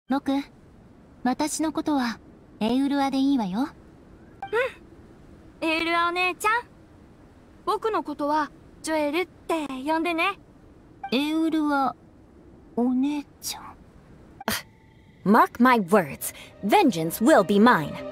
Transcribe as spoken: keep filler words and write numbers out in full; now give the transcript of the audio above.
僕、私のことはエウルアでいいわよ。 うん。エウルアお姉ちゃん。僕のことはジョエルって呼んでね。 エウルアお姉ちゃん。 Mark my words, vengeance will be mine.